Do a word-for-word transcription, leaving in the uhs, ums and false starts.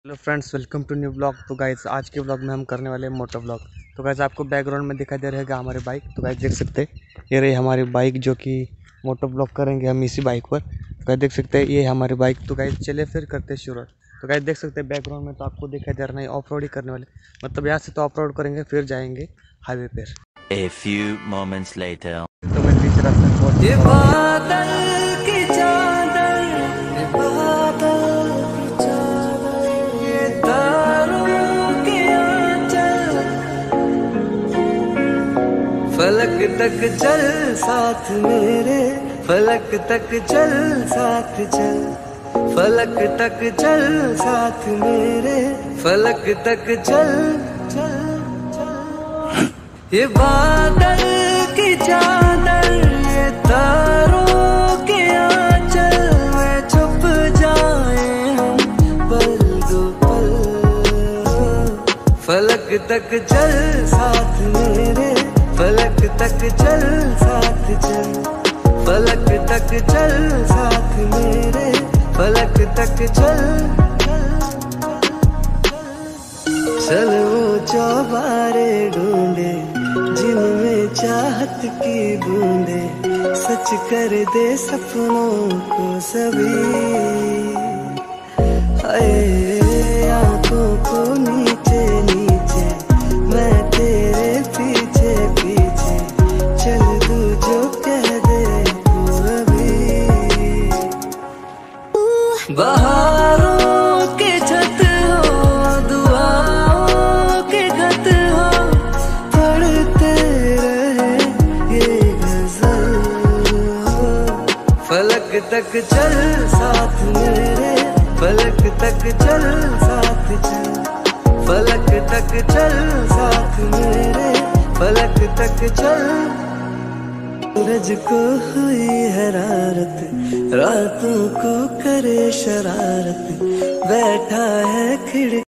Hello friends, welcome to new blog. तो guys आज के ब्लॉग में हम करने वाले हैं मोटो ब्लॉग। तो गाइस आपको बैकग्राउंड में दिखाई दे रहेगा हमारी बाइक। तो गाइस देख सकते हैं ये रही हमारी बाइक, जो कि मोटो ब्लॉग करेंगे हम इसी बाइक पर। तो गाइस देख सकते हैं ये हमारी बाइक। तो गाइस चले फिर करते हैं शुरू। तो गाइस देख सकते हैं बैकग्राउंड में तो आपको दिखाई दे रहा है ऑफ रोड ही करने वाले, मतलब यहाँ से तो ऑफ रोड करेंगे फिर जाएंगे हाईवे पर। A few moments later. तो मैं बीच रास्ते में पहुंच ये चुका हूँ। बादल की चादर, ये बादल की चादर, ये तारों के आंचल, फलक तक चल साथ मेरे, फलक तक चल साथ चल, फलक तक चल साथ मेरे, फलक तक चल चल चल। ये बादल की चादर, ये तारों के आंचल में छुप जाए हम पल दो पल, फलक तक चल साथ मेरे, फलक तक चल साथ चल, फलक तक चल साथ मेरे, फलक तक चल चल। वो चौबारे ढूंढे जिनमें चाहत की बूंदे, सच कर दे सपनों को सभी, हाय आंखों को नीचे नीचे, मैं तेरे पीछे पीछे, चल तू जो कह दे तू अभी। बहारों के छत हो, दुआओं के खत हो, पढ़ते रहे ये गजल, फलक तक चल साथ मेरे, फलक तक चल साथ चल, फलक तक चल साथ मेरे, फलक तक चल। सूरज को हुई हरारत, रातों को करे शरारत, बैठा है खिड़